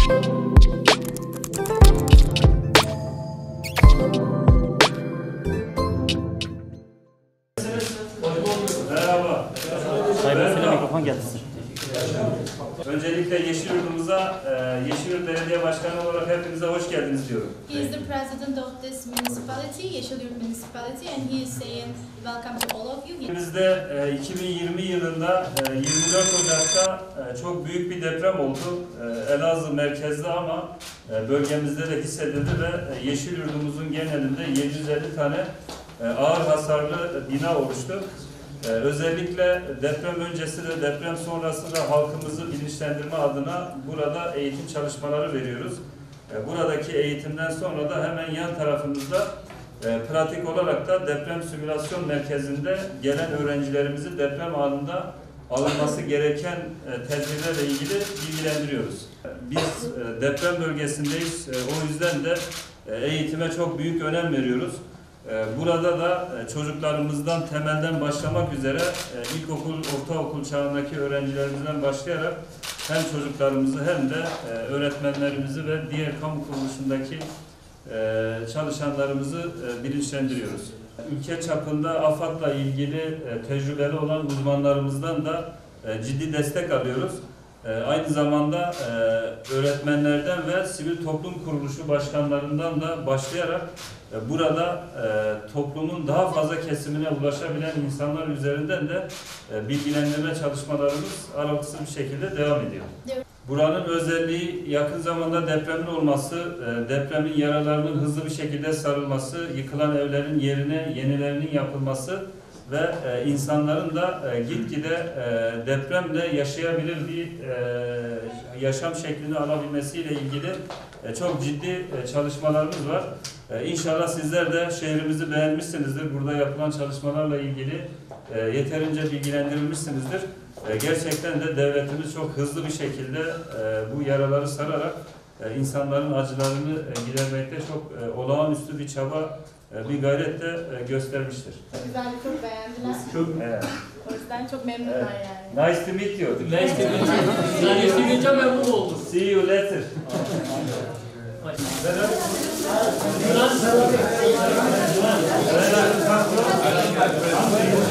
Merhaba. Saygısıyla mikrofon gelsin. Öncelikle Yeşilyurt'umuza, Yeşilyurt Belediye Başkanı olarak hepinize hoş geldiniz diyorum. He is the president of this municipality, Yeşilyurt Municipality, and he is saying welcome to all of you. Ülkemizde 2020 yılında 24 Ocak'ta çok büyük bir deprem oldu. Elazığ merkezli ama bölgemizde de hissedildi ve Yeşilyurt'umuzun genelinde 750 tane ağır hasarlı bina oluştu. Özellikle deprem öncesi de deprem sonrası da halkımızı bilinçlendirme adına burada eğitim çalışmaları veriyoruz. Buradaki eğitimden sonra da hemen yan tarafımızda pratik olarak da deprem simülasyon merkezinde gelen öğrencilerimizi deprem anında alınması gereken tedbirlerle ilgili bilgilendiriyoruz. Biz deprem bölgesindeyiz. O yüzden de eğitime çok büyük önem veriyoruz. Burada da çocuklarımızdan temelden başlamak üzere ilkokul, ortaokul çağındaki öğrencilerimizden başlayarak hem çocuklarımızı hem de öğretmenlerimizi ve diğer kamu kuruluşundaki çalışanlarımızı bilinçlendiriyoruz. Ülke çapında AFAD'la ilgili tecrübeli olan uzmanlarımızdan da ciddi destek alıyoruz. Aynı zamanda öğretmenlerden ve sivil toplum kuruluşu başkanlarından da başlayarak burada toplumun daha fazla kesimine ulaşabilen insanlar üzerinden de bilgilendirme çalışmalarımız aralıksız bir şekilde devam ediyor. Buranın özelliği yakın zamanda depremin olması, depremin yaralarının hızlı bir şekilde sarılması, yıkılan evlerin yerine yenilerinin yapılması ve insanların da gitgide depremle yaşayabilir bir yaşam şeklini alabilmesiyle ilgili çok ciddi çalışmalarımız var. İnşallah sizler de şehrimizi beğenmişsinizdir. Burada yapılan çalışmalarla ilgili yeterince bilgilendirilmişsinizdir. Gerçekten de devletimiz çok hızlı bir şekilde bu yaraları sararak insanların acılarını gidermekte çok olağanüstü bir çaba, bir gayret de göstermiştir. Güzel, çok beğendiler. Çok, evet. O yüzden çok memnunlar yani. Nice to meet you. Nice to meet you. Nice to meet you. Memnun oldum. See you later. Yunan.